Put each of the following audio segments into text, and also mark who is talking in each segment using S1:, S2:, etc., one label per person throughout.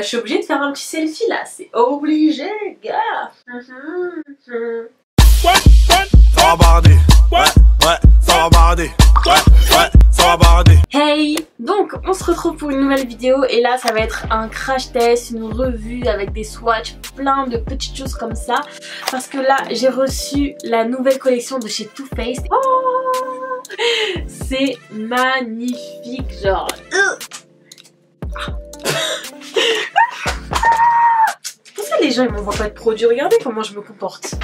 S1: je suis obligée de faire un petit selfie là, c'est obligé, gars.
S2: Ça va barder, ouais, ça va barder, ouais, ça va barder.
S1: Hey, donc on se retrouve pour une nouvelle vidéo et là ça va être un crash test, une revue avec des swatchs, plein de petites choses comme ça. Parce que là j'ai reçu la nouvelle collection de chez Too Faced. Oh, c'est magnifique, genre... Pour ça les gens ils m'envoient pas de produits, regardez comment je me comporte.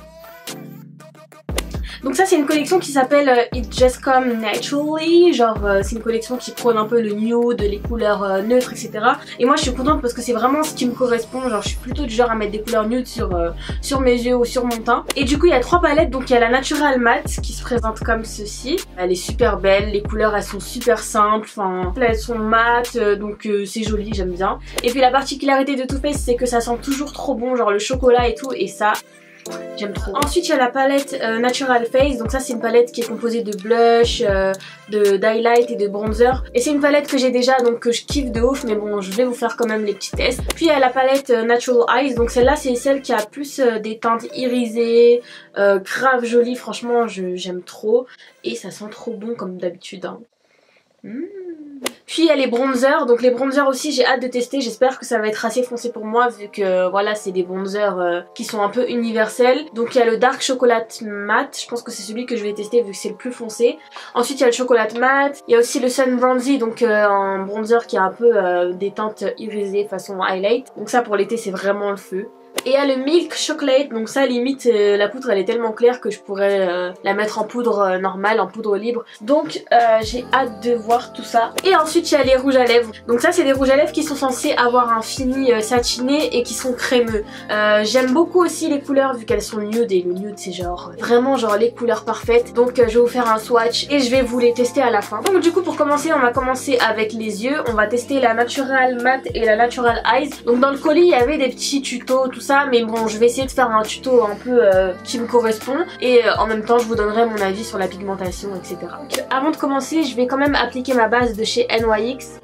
S1: Donc ça c'est une collection qui s'appelle It Just Come Naturally, genre c'est une collection qui prône un peu le nude, les couleurs neutres, etc. Et moi je suis contente parce que c'est vraiment ce qui me correspond, genre je suis plutôt du genre à mettre des couleurs nude sur mes yeux ou sur mon teint. Et du coup il y a 3 palettes, donc il y a la Natural Matte qui se présente comme ceci. Elle est super belle, les couleurs elles sont super simples, enfin elles sont mates, donc c'est joli, j'aime bien. Et puis la particularité de Too Faced c'est que ça sent toujours trop bon, genre le chocolat et tout, et ça... j'aime trop. Ensuite il y a la palette Natural Face, donc ça c'est une palette qui est composée de blush, d'highlight et de bronzer. Et c'est une palette que j'ai déjà, donc que je kiffe de ouf, mais bon je vais vous faire quand même les petits tests. Puis il y a la palette Natural Eyes, donc celle-là c'est celle qui a plus des teintes irisées, grave jolie, franchement j'aime trop. Et ça sent trop bon comme d'habitude hein. Puis il y a les bronzers, donc les bronzers aussi j'ai hâte de tester, j'espère que ça va être assez foncé pour moi vu que voilà c'est des bronzers qui sont un peu universels. Donc il y a le Dark Chocolate Matte, je pense que c'est celui que je vais tester vu que c'est le plus foncé. Ensuite il y a le Chocolate Matte, il y a aussi le Sun Bronzy, donc un bronzer qui a un peu des teintes irisées façon highlight. Donc ça pour l'été c'est vraiment le feu. Et il y a le Milk Chocolate, donc ça limite la poudre elle est tellement claire que je pourrais la mettre en poudre normale, en poudre libre. Donc j'ai hâte de voir tout ça. Et ensuite il y a les rouges à lèvres. Donc ça c'est des rouges à lèvres qui sont censés avoir un fini satiné et qui sont crémeux. J'aime beaucoup aussi les couleurs vu qu'elles sont nude, et le nude c'est genre vraiment genre les couleurs parfaites. Donc je vais vous faire un swatch et je vais vous les tester à la fin. Donc du coup pour commencer on va commencer avec les yeux. On va tester la Natural Matte et la Natural Eyes. Donc dans le colis il y avait des petits tutos tout ça, mais bon je vais essayer de faire un tuto un peu qui me correspond et en même temps je vous donnerai mon avis sur la pigmentation, etc. Donc avant de commencer je vais quand même appliquer ma base de chez NYX.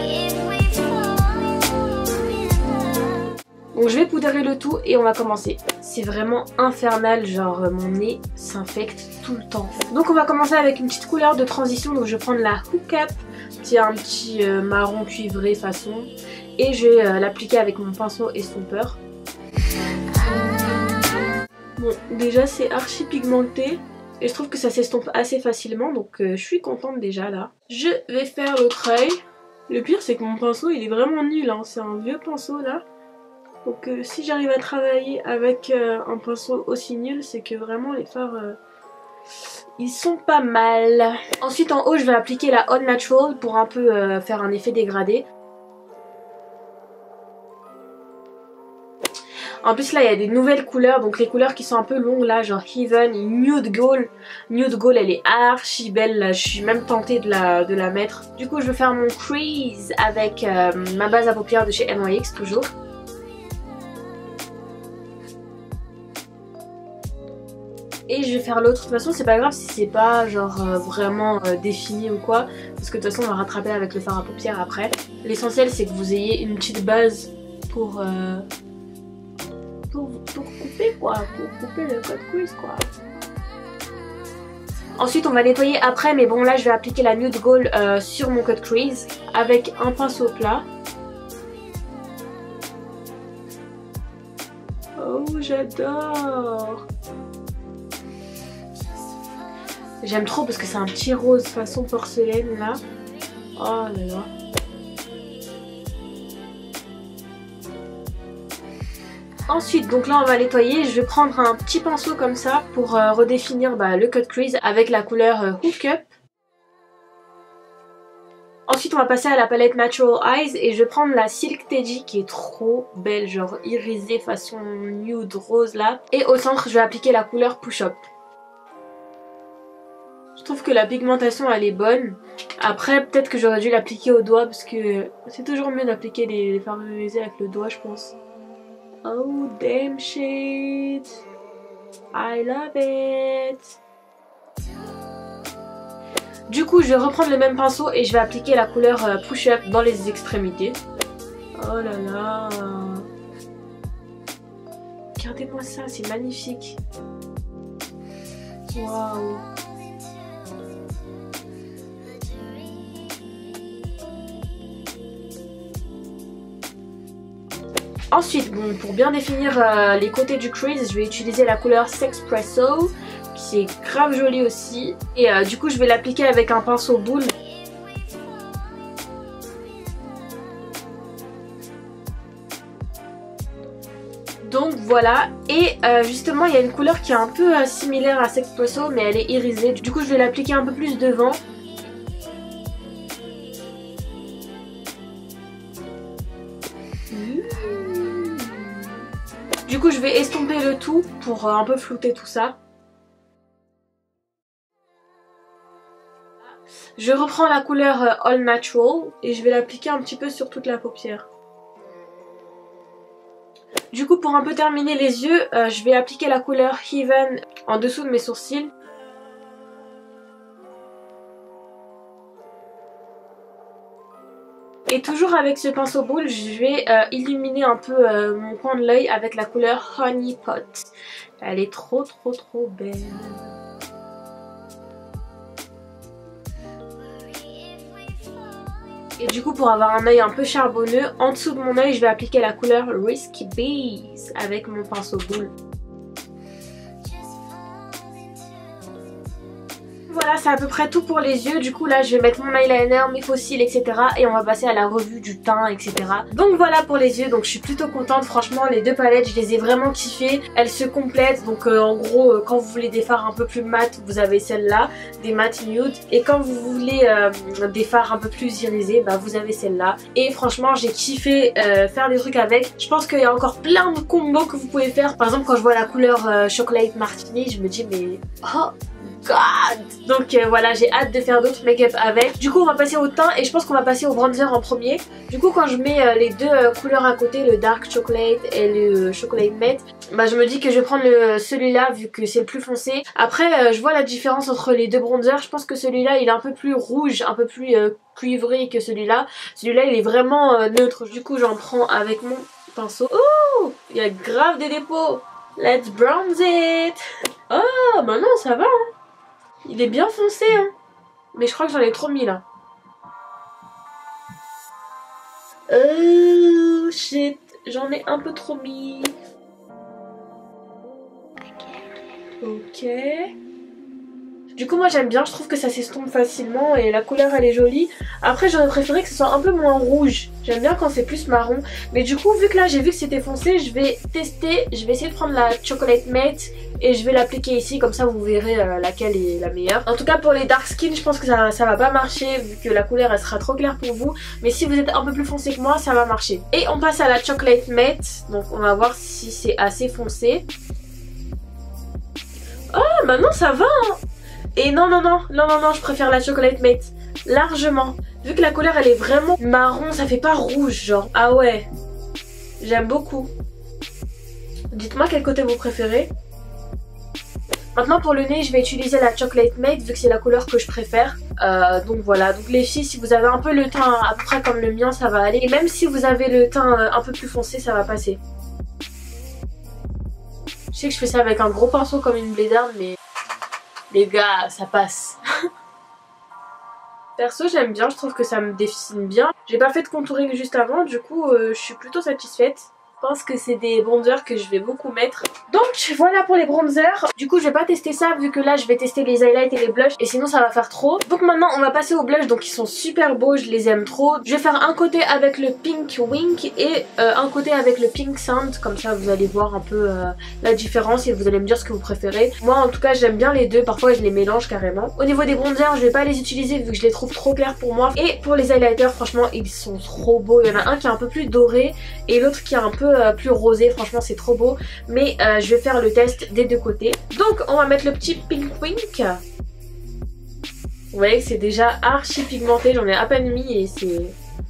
S1: Donc je vais poudrer le tout et on va commencer. C'est vraiment infernal, genre mon nez s'infecte tout le temps. Donc on va commencer avec une petite couleur de transition, donc je vais prendre la Hook Up, qui a un petit marron cuivré façon, et je vais l'appliquer avec mon pinceau estompeur. Bon déjà c'est archi pigmenté et je trouve que ça s'estompe assez facilement, donc je suis contente déjà là. Je vais faire l'autre œil. Le pire c'est que mon pinceau il est vraiment nul hein. C'est un vieux pinceau là. Donc si j'arrive à travailler avec un pinceau aussi nul, c'est que vraiment les fards ils sont pas mal. Ensuite en haut je vais appliquer la All Natural pour un peu faire un effet dégradé. En plus là il y a des nouvelles couleurs, donc les couleurs qui sont un peu longues là, genre Heaven, Nude Gold. Nude Gold elle est archi belle là, je suis même tentée de la mettre. Du coup je vais faire mon crease avec ma base à paupières de chez NYX toujours. Et je vais faire l'autre, de toute façon c'est pas grave si c'est pas genre vraiment défini ou quoi, parce que de toute façon on va rattraper avec le fard à paupières après. L'essentiel c'est que vous ayez une petite base pour couper quoi, pour couper le cut crease quoi. Ensuite on va nettoyer après, mais bon là je vais appliquer la Nude Gold sur mon cut crease avec un pinceau plat. Oh j'adore. J'aime trop parce que c'est un petit rose façon porcelaine là. Oh là là. Ensuite donc là on va nettoyer, je vais prendre un petit pinceau comme ça pour redéfinir le cut crease avec la couleur Hook Up. Ensuite on va passer à la palette Natural Eyes et je vais prendre la Silk Teddy qui est trop belle, genre irisée façon nude rose là. Et au centre je vais appliquer la couleur Push Up. Je trouve que la pigmentation elle est bonne. Après peut-être que j'aurais dû l'appliquer au doigt parce que c'est toujours mieux d'appliquer les fards irisés avec le doigt je pense. Oh damn shit, I love it. Du coup je vais reprendre le même pinceau et je vais appliquer la couleur Push Up dans les extrémités. Oh là là. Regardez-moi ça, c'est magnifique. Waouh. Ensuite, bon, pour bien définir les côtés du crease, je vais utiliser la couleur Sexpresso, qui est grave jolie aussi. Et du coup, je vais l'appliquer avec un pinceau boule. Donc voilà, et justement il y a une couleur qui est un peu similaire à Sexpresso, mais elle est irisée. Du coup, je vais l'appliquer un peu plus devant. Du coup, je vais estomper le tout pour un peu flouter tout ça. Je reprends la couleur All Natural et je vais l'appliquer un petit peu sur toute la paupière. Du coup, pour un peu terminer les yeux, je vais appliquer la couleur Heaven en dessous de mes sourcils. Et toujours avec ce pinceau boule, je vais illuminer un peu mon coin de l'œil avec la couleur Honey Pot. Elle est trop belle. Et du coup, pour avoir un œil un peu charbonneux, en dessous de mon œil, je vais appliquer la couleur Risky Bees avec mon pinceau boule. Voilà, c'est à peu près tout pour les yeux. Du coup là je vais mettre mon eyeliner, mes faux cils, etc. Et on va passer à la revue du teint, etc. Donc voilà pour les yeux, donc je suis plutôt contente. Franchement les deux palettes je les ai vraiment kiffées. Elles se complètent, donc en gros quand vous voulez des fards un peu plus mat, vous avez celle-là, des mat nude. Et quand vous voulez des fards un peu plus irisés, bah vous avez celle-là. Et franchement j'ai kiffé faire des trucs avec. Je pense qu'il y a encore plein de combos que vous pouvez faire. Par exemple quand je vois la couleur Chocolate Martini, je me dis mais oh God. Donc voilà, j'ai hâte de faire d'autres make-up avec. Du coup on va passer au teint et je pense qu'on va passer au bronzer en premier. Du coup quand je mets les deux couleurs à côté, le dark chocolate et le chocolate matte, bah je me dis que je vais prendre celui-là vu que c'est le plus foncé. Après je vois la différence entre les deux bronzers. Je pense que celui-là il est un peu plus rouge, un peu plus cuivré que celui-là. Celui-là il est vraiment neutre. Du coup j'en prends avec mon pinceau. Oh, il y a grave des dépôts. Let's bronze it. Oh bah non ça va hein. Il est bien foncé hein. Mais je crois que j'en ai trop mis là. Oh shit, j'en ai un peu trop mis. Ok. Du coup moi j'aime bien, je trouve que ça s'estompe facilement et la couleur elle est jolie. Après j'aurais préféré que ce soit un peu moins rouge. J'aime bien quand c'est plus marron. Mais du coup vu que là j'ai vu que c'était foncé, je vais tester. Je vais essayer de prendre la chocolate matte et je vais l'appliquer ici. Comme ça vous verrez laquelle est la meilleure. En tout cas pour les dark skin je pense que ça va pas marcher vu que la couleur elle sera trop claire pour vous. Mais si vous êtes un peu plus foncé que moi ça va marcher. Et on passe à la chocolate matte. Donc on va voir si c'est assez foncé. Oh maintenant ça va hein. Et non, je préfère la chocolate matte, largement. Vu que la couleur elle est vraiment marron, ça fait pas rouge genre. Ah ouais, j'aime beaucoup. Dites-moi quel côté vous préférez. Maintenant pour le nez, je vais utiliser la chocolate matte vu que c'est la couleur que je préfère. Donc voilà, donc les filles, si vous avez un peu le teint à peu près comme le mien, ça va aller. Et même si vous avez le teint un peu plus foncé, ça va passer. Je sais que je fais ça avec un gros pinceau comme une blédarde, mais... les gars, ça passe. Perso, j'aime bien, je trouve que ça me dessine bien. J'ai pas fait de contouring juste avant, du coup, je suis plutôt satisfaite. Je pense que c'est des bronzers que je vais beaucoup mettre. Donc voilà pour les bronzers. Du coup je vais pas tester ça vu que là je vais tester les highlights et les blushs et sinon ça va faire trop. Donc maintenant on va passer aux blushs, donc ils sont super beaux, je les aime trop. Je vais faire un côté avec le Pink Wink et un côté avec le Pink Sand. Comme ça vous allez voir un peu la différence et vous allez me dire ce que vous préférez. Moi en tout cas j'aime bien les deux, parfois je les mélange carrément. Au niveau des bronzers je vais pas les utiliser vu que je les trouve trop clairs pour moi. Et pour les highlighters franchement ils sont trop beaux. Il y en a un qui est un peu plus doré et l'autre qui est un peu plus rosé, franchement c'est trop beau. Mais je vais faire le test des deux côtés. Donc on va mettre le petit Pink Wink. Vous voyez que c'est déjà archi pigmenté, j'en ai à peine mis et c'est...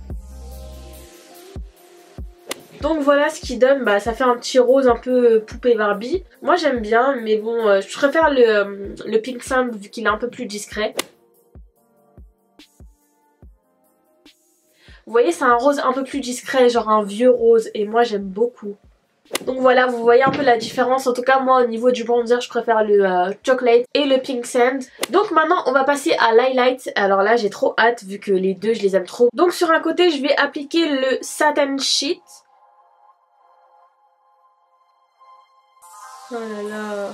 S1: Donc voilà ce qui donne, bah ça fait un petit rose un peu poupée Barbie. Moi j'aime bien mais bon je préfère le Pink Sand vu qu'il est un peu plus discret. Vous voyez, c'est un rose un peu plus discret, genre un vieux rose, et moi j'aime beaucoup. Donc voilà, vous voyez un peu la différence. En tout cas, moi au niveau du bronzer, je préfère le chocolate et le pink sand. Donc maintenant, on va passer à l'highlight. Alors là, j'ai trop hâte vu que les deux, je les aime trop. Donc sur un côté, je vais appliquer le satin sheet. Oh là là.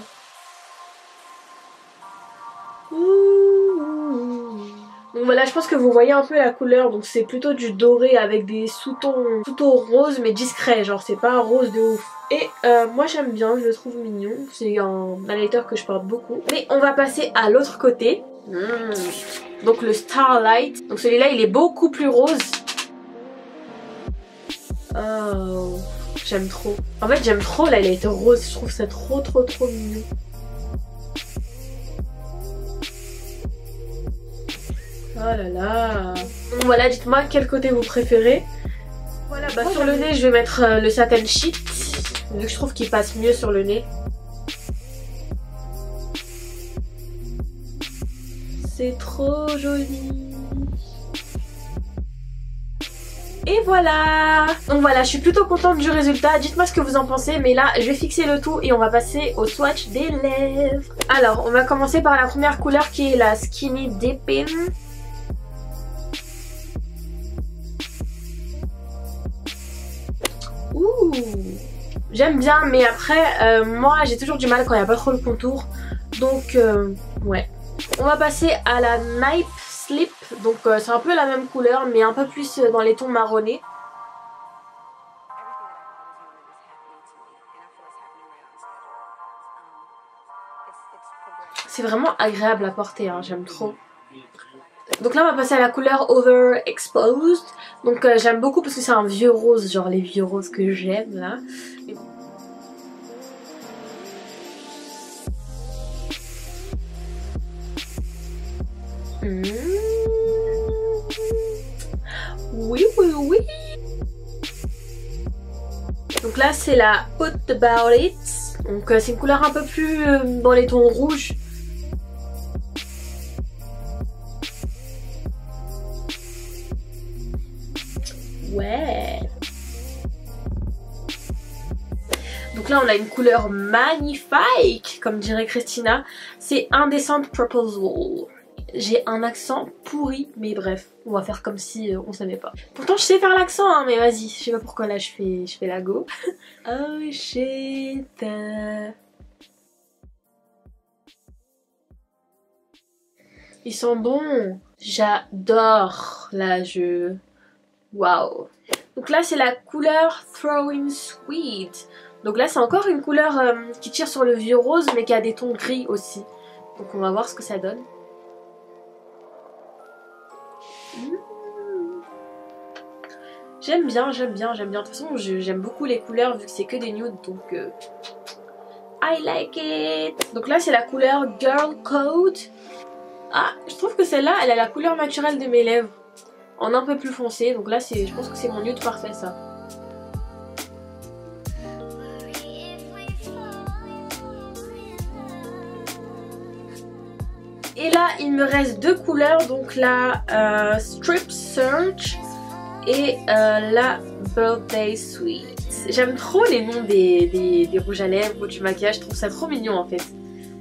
S1: Donc voilà, je pense que vous voyez un peu la couleur, donc c'est plutôt du doré avec des sous-tons roses mais discrets, genre c'est pas un rose de ouf. Et moi j'aime bien, je le trouve mignon, c'est un highlighter que je porte beaucoup. Mais on va passer à l'autre côté, donc le Starlight, donc celui-là il est beaucoup plus rose. Oh, j'aime trop. En fait j'aime trop l'highlighter rose, je trouve ça trop mignon. Oh là là. Donc voilà, dites-moi quel côté vous préférez. Voilà, bah sur le nez je vais mettre le satin sheet, vu que je trouve qu'il passe mieux sur le nez. C'est trop joli. Et voilà. Donc voilà, je suis plutôt contente du résultat. Dites-moi ce que vous en pensez. Mais là, je vais fixer le tout et on va passer au swatch des lèvres. Alors, on va commencer par la première couleur qui est la Skinny Dipping. Ouh, j'aime bien, mais après, moi j'ai toujours du mal quand il n'y a pas trop le contour. Donc, ouais. On va passer à la Night Slip. Donc, c'est un peu la même couleur, mais un peu plus dans les tons marronnés. C'est vraiment agréable à porter, hein, j'aime trop. Donc là on va passer à la couleur Overexposed. Donc j'aime beaucoup parce que c'est un vieux rose, genre les vieux roses que j'aime là. Oui. Donc là c'est la Put About It. Donc c'est une couleur un peu plus dans les tons rouges. Ouais. Donc là on a une couleur magnifique, comme dirait Christina. C'est Indecent Proposal. J'ai un accent pourri, mais bref, on va faire comme si on savait pas. Pourtant je sais faire l'accent, hein, mais vas-y, je sais pas pourquoi là je fais la go. Oh shit. Ils sont bons. J'adore. Là je... Waouh. Donc là c'est la couleur Throwing Sweet. Donc là c'est encore une couleur qui tire sur le vieux rose mais qui a des tons gris aussi. Donc on va voir ce que ça donne. J'aime bien. De toute façon j'aime beaucoup les couleurs vu que c'est que des nudes, donc I like it. Donc là c'est la couleur Girl Code. Ah, je trouve que celle-là elle a la couleur naturelle de mes lèvres, en un peu plus foncé. Donc là je pense que c'est mon nude parfait ça. Et là il me reste deux couleurs, donc la Strip Search et la Birthday Sweet. J'aime trop les noms des rouges à lèvres ou du maquillage, je trouve ça trop mignon en fait.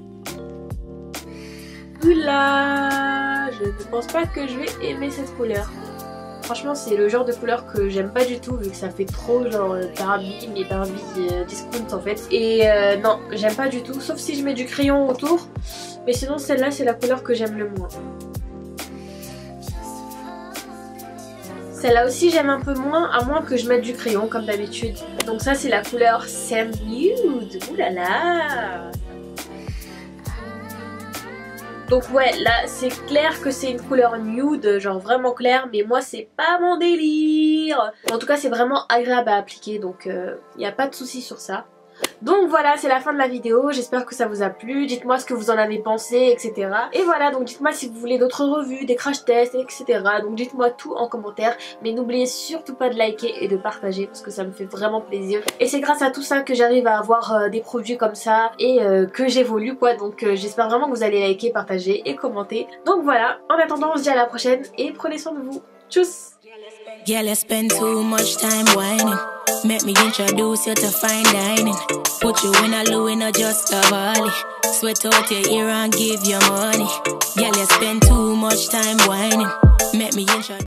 S1: Oula, je ne pense pas que je vais aimer cette couleur. Franchement c'est le genre de couleur que j'aime pas du tout vu que ça fait trop genre Barbie, mais Barbie discount en fait. Et non, j'aime pas du tout, sauf si je mets du crayon autour. Mais sinon celle-là c'est la couleur que j'aime le moins. Celle-là aussi j'aime un peu moins, à moins que je mette du crayon comme d'habitude. Donc ça c'est la couleur Sand Nude. Oulala. Donc ouais, là c'est clair que c'est une couleur nude, genre vraiment claire, mais moi c'est pas mon délire. En tout cas c'est vraiment agréable à appliquer, donc il n'y a pas de souci sur ça. Donc voilà, c'est la fin de la vidéo, j'espère que ça vous a plu, dites-moi ce que vous en avez pensé, etc. Et voilà, donc dites-moi si vous voulez d'autres revues, des crash tests, etc. Donc dites-moi tout en commentaire, mais n'oubliez surtout pas de liker et de partager parce que ça me fait vraiment plaisir. Et c'est grâce à tout ça que j'arrive à avoir des produits comme ça et que j'évolue quoi, donc j'espère vraiment que vous allez liker, partager et commenter. Donc voilà, en attendant on se dit à la prochaine et prenez soin de vous. Tchuss!
S3: Girl, you spend too much time whining. Make me introduce you to fine dining. Put you in a Louis, not just a Bali. Sweat out your ear and give you money. Girl, you spend too much time whining. Make me introduce